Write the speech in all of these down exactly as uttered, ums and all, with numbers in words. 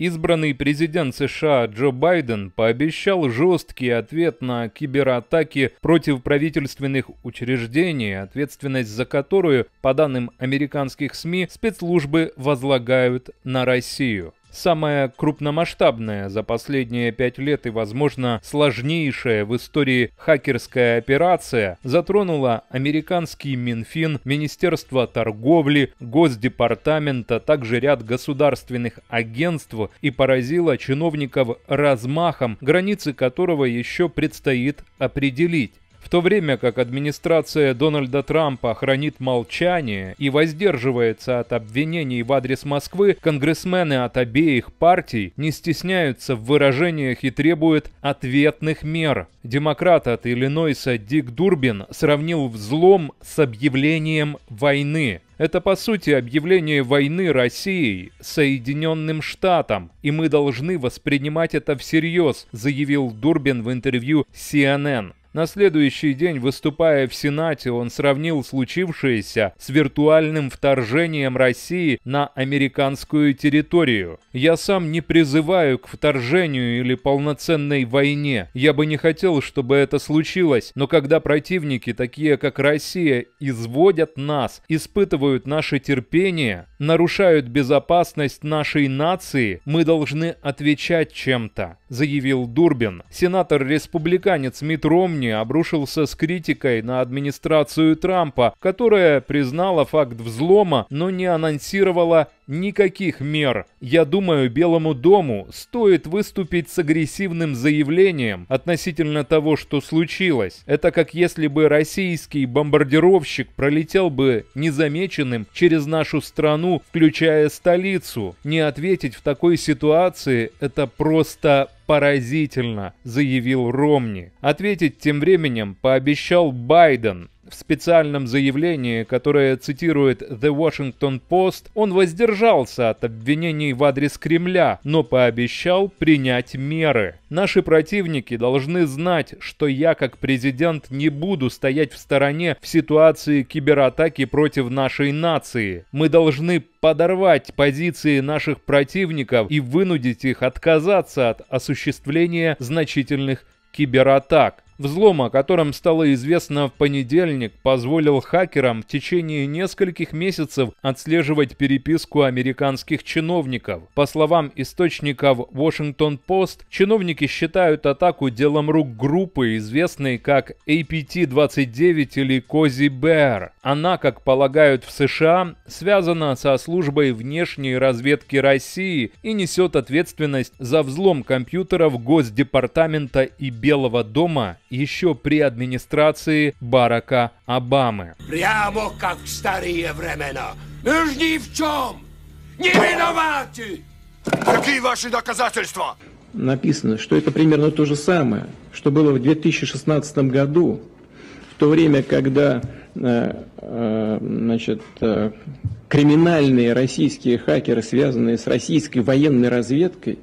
Избранный президент США Джо Байден пообещал жесткий ответ на кибератаки против правительственных учреждений, ответственность за которую, по данным американских СМИ, спецслужбы возлагают на Россию. Самая крупномасштабная за последние пять лет и, возможно, сложнейшая в истории хакерская операция затронула американский Минфин, Министерство торговли, Госдепартамент, а также ряд государственных агентств и поразила чиновников размахом, границы которого еще предстоит определить. В то время как администрация Дональда Трампа хранит молчание и воздерживается от обвинений в адрес Москвы, конгрессмены от обеих партий не стесняются в выражениях и требуют ответных мер. Демократ от Иллинойса Дик Дурбин сравнил взлом с объявлением войны. Это, по сути, объявление войны Россией Соединенным Штатам, и мы должны воспринимать это всерьез, заявил Дурбин в интервью си эн эн. На следующий день, выступая в Сенате, он сравнил случившееся с виртуальным вторжением России на американскую территорию. «Я сам не призываю к вторжению или полноценной войне. Я бы не хотел, чтобы это случилось, но когда противники, такие как Россия, изводят нас, испытывают наше терпение, нарушают безопасность нашей нации, мы должны отвечать чем-то», заявил Дурбин. Сенатор-республиканец Митт Ромни обрушился с критикой на администрацию Трампа, которая признала факт взлома, но не анонсировала никаких мер. «Я думаю, Белому дому стоит выступить с агрессивным заявлением относительно того, что случилось. Это как если бы российский бомбардировщик пролетел бы незамеченным через нашу страну, включая столицу. Не ответить в такой ситуации – это просто поразительно», заявил Ромни. Ответить тем временем пообещал Байден. В специальном заявлении, которое цитирует The Washington Post, он воздержался от обвинений в адрес Кремля, но пообещал принять меры. «Наши противники должны знать, что я, как президент, не буду стоять в стороне в ситуации кибератаки против нашей нации. Мы должны подорвать позиции наших противников и вынудить их отказаться от осуществления значительных кибератак». Взлом, о котором стало известно в понедельник, позволил хакерам в течение нескольких месяцев отслеживать переписку американских чиновников. По словам источников Washington Post, чиновники считают атаку делом рук группы, известной как эй пи ти двадцать девять или Cozy Bear. Она, как полагают в США, связана со службой внешней разведки России и несет ответственность за взлом компьютеров Госдепартамента и Белого дома еще при администрации Барака Обамы. Прямо как в старые времена. Мы ж ни в чем не виноваты. Какие ваши доказательства? Написано, что это примерно то же самое, что было в две тысячи шестнадцатом году, в то время, когда э, э, значит, э, криминальные российские хакеры, связанные с российской военной разведкой,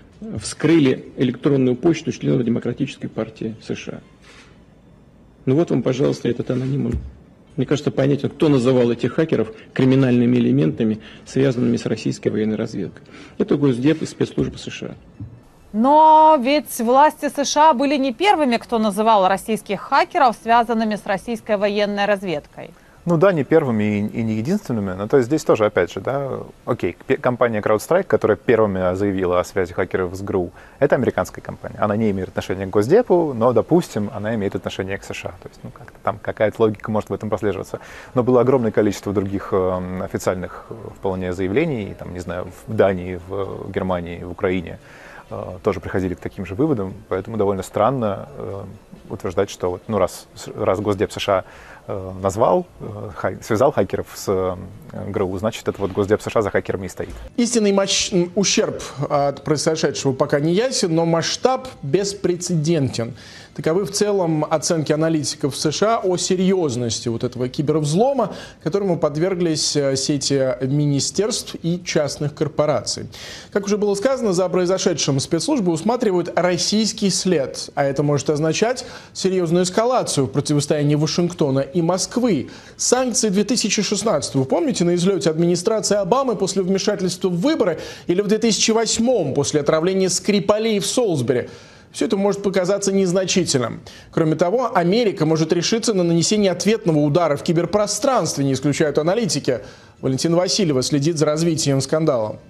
вскрыли электронную почту членов Демократической партии США. Ну вот вам, пожалуйста, этот аноним. Мне кажется, понятно, кто называл этих хакеров криминальными элементами, связанными с российской военной разведкой. Это Госдеп и спецслужбы США. Но ведь власти США были не первыми, кто называл российских хакеров связанными с российской военной разведкой. Ну да, не первыми и, и не единственными, но то есть здесь тоже, опять же, да, окей, компания CrowdStrike, которая первыми заявила о связи хакеров с ГРУ, это американская компания. Она не имеет отношения к Госдепу, но, допустим, она имеет отношение к США. То есть, ну, как-то там какая-то логика может в этом прослеживаться. Но было огромное количество других э, официальных вполне заявлений, там, не знаю, в Дании, в Германии, в Украине э, тоже приходили к таким же выводам, поэтому довольно странно э, утверждать, что вот, ну, раз, раз Госдеп США назвал, хай, связал хакеров с ГРУ, значит, это вот Госдеп США за хакерами и стоит. Истинный матч, ущерб от произошедшего пока не ясен, но масштаб беспрецедентен. Таковы в целом оценки аналитиков в США о серьезности вот этого кибервзлома, которому подверглись сети министерств и частных корпораций. Как уже было сказано, за произошедшим спецслужбы усматривают российский след, а это может означать серьезную эскалацию в противостоянии Вашингтона и Москвы. Санкции две тысячи шестнадцатого, вы помните, на излете администрации Обамы после вмешательства в выборы, или в две тысячи восьмом после отравления Скрипалей в Солсбери? Все это может показаться незначительным. Кроме того, Америка может решиться на нанесение ответного удара в киберпространстве, не исключают аналитики. Валентина Васильева следит за развитием скандала.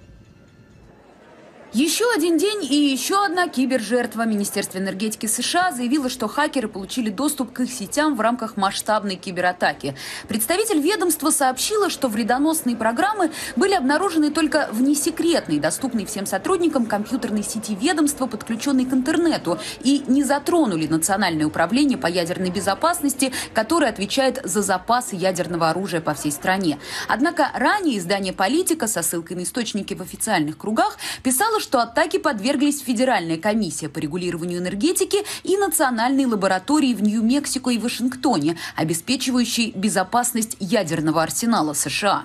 Еще один день и еще одна кибержертва. Министерство энергетики США заявило, что хакеры получили доступ к их сетям в рамках масштабной кибератаки. Представитель ведомства сообщила, что вредоносные программы были обнаружены только в несекретной, доступной всем сотрудникам компьютерной сети ведомства, подключенной к интернету, и не затронули Национальное управление по ядерной безопасности, которое отвечает за запасы ядерного оружия по всей стране. Однако ранее издание «Политика» со ссылкой на источники в официальных кругах писало, что атаке подверглись Федеральная комиссия по регулированию энергетики и национальные лаборатории в Нью-Мексико и Вашингтоне, обеспечивающие безопасность ядерного арсенала США.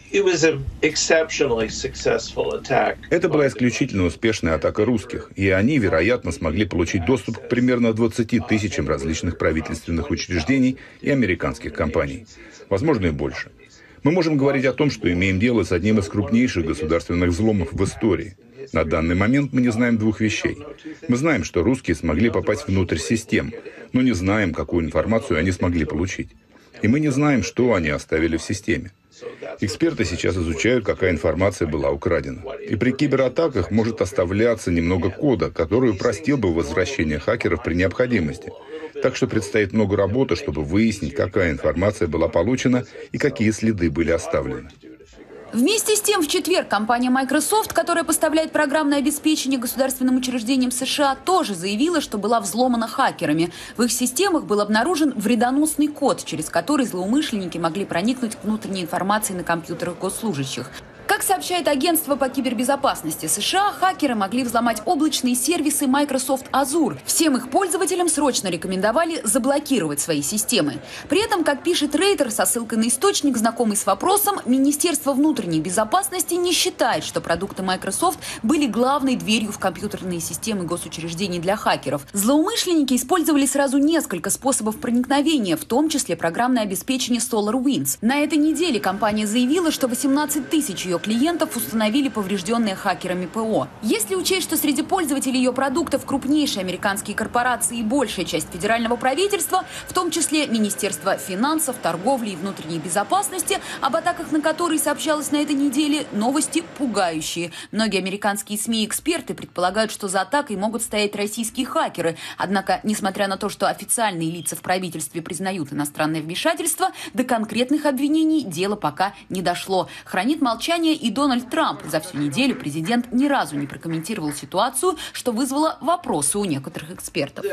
Это была исключительно успешная атака русских, и они, вероятно, смогли получить доступ к примерно двадцати тысячам различных правительственных учреждений и американских компаний. Возможно, и больше. Мы можем говорить о том, что имеем дело с одним из крупнейших государственных взломов в истории. На данный момент мы не знаем двух вещей. Мы знаем, что русские смогли попасть внутрь систем, но не знаем, какую информацию они смогли получить. И мы не знаем, что они оставили в системе. Эксперты сейчас изучают, какая информация была украдена. И при кибератаках может оставляться немного кода, который упростил бы возвращение хакеров при необходимости. Так что предстоит много работы, чтобы выяснить, какая информация была получена и какие следы были оставлены. Вместе с тем, в четверг компания Microsoft, которая поставляет программное обеспечение государственным учреждениям США, тоже заявила, что была взломана хакерами. В их системах был обнаружен вредоносный код, через который злоумышленники могли проникнуть к внутренней информации на компьютерах госслужащих. Как сообщает агентство по кибербезопасности США, хакеры могли взломать облачные сервисы Microsoft Azure. Всем их пользователям срочно рекомендовали заблокировать свои системы. При этом, как пишет Рейтер со ссылкой на источник, знакомый с вопросом, Министерство внутренней безопасности не считает, что продукты Microsoft были главной дверью в компьютерные системы госучреждений для хакеров. Злоумышленники использовали сразу несколько способов проникновения, в том числе программное обеспечение SolarWinds. На этой неделе компания заявила, что восемнадцать тысяч ее клиентов установили поврежденные хакерами ПО. Если учесть, что среди пользователей ее продуктов крупнейшие американские корпорации и большая часть федерального правительства, в том числе Министерство финансов, торговли и внутренней безопасности, об атаках на которые сообщалось на этой неделе, новости пугающие. Многие американские СМИ и эксперты предполагают, что за атакой могут стоять российские хакеры. Однако, несмотря на то, что официальные лица в правительстве признают иностранное вмешательство, до конкретных обвинений дело пока не дошло. Хранит молчание и Дональд Трамп. За всю неделю президент ни разу не прокомментировал ситуацию, что вызвало вопросы у некоторых экспертов.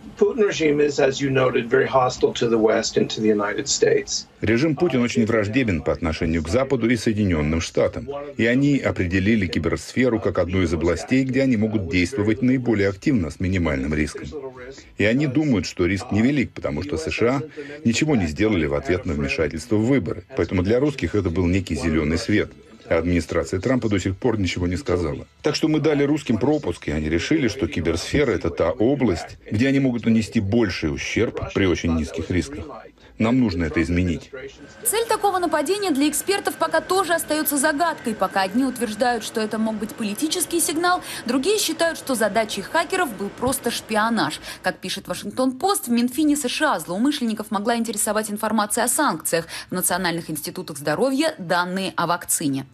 Режим Путин очень враждебен по отношению к Западу и Соединенным Штатам. И они определили киберсферу как одну из областей, где они могут действовать наиболее активно с минимальным риском. И они думают, что риск невелик, потому что США ничего не сделали в ответ на вмешательство в выборы. Поэтому для русских это был некий зеленый свет. А администрация Трампа до сих пор ничего не сказала. Так что мы дали русским пропуск, и они решили, что киберсфера — это та область, где они могут нанести больший ущерб при очень низких рисках. Нам нужно это изменить. Цель такого нападения для экспертов пока тоже остается загадкой. Пока одни утверждают, что это мог быть политический сигнал, другие считают, что задачей хакеров был просто шпионаж. Как пишет Вашингтон-Пост, в Минфине США злоумышленников могла интересовать информация о санкциях, в национальных институтах здоровья данные о вакцине.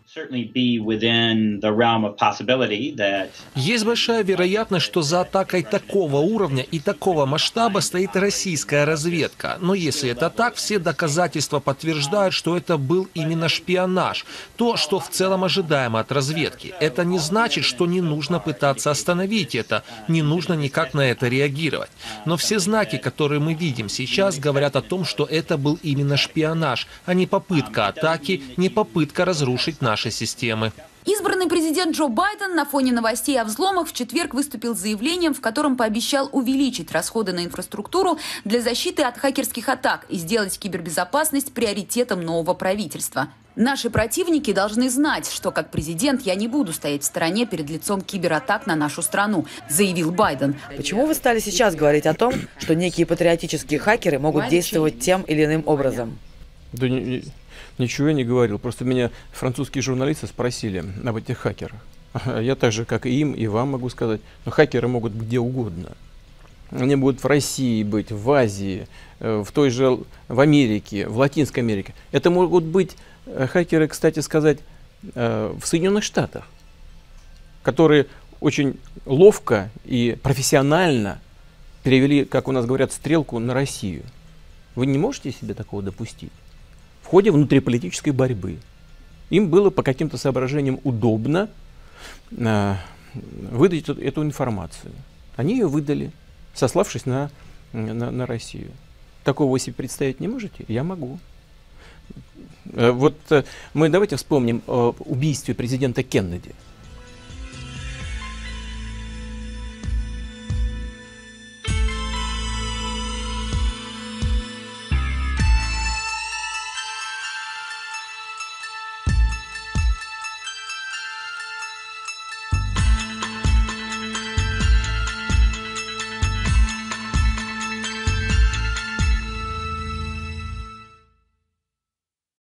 Есть большая вероятность, что за атакой такого уровня и такого масштаба стоит российская разведка. Но если это так, все доказательства подтверждают, что это был именно шпионаж. То, что в целом ожидаемо от разведки. Это не значит, что не нужно пытаться остановить это, не нужно никак на это реагировать. Но все знаки, которые мы видим сейчас, говорят о том, что это был именно шпионаж, а не попытка атаки, не попытка разрушить наши системы. Избранный президент Джо Байден на фоне новостей о взломах в четверг выступил с заявлением, в котором пообещал увеличить расходы на инфраструктуру для защиты от хакерских атак и сделать кибербезопасность приоритетом нового правительства. Наши противники должны знать, что как президент я не буду стоять в стороне перед лицом кибератак на нашу страну, заявил Байден. Почему вы стали сейчас говорить о том, что некие патриотические хакеры могут действовать тем или иным образом? Да не, ничего я не говорил. Просто меня французские журналисты спросили об этих хакерах. Я так же, как и им, и вам могу сказать, но хакеры могут где угодно. Они будут в России быть, в Азии, в той же, в Америке, в Латинской Америке. Это могут быть хакеры, кстати сказать, в Соединенных Штатах, которые очень ловко и профессионально перевели, как у нас говорят, стрелку на Россию. Вы не можете себе такого допустить? В ходе внутриполитической борьбы им было по каким-то соображениям удобно выдать эту, эту информацию. Они ее выдали, сославшись на, на, на Россию. Такого вы себе представить не можете? Я могу. Вот мы давайте вспомним об убийстве президента Кеннеди.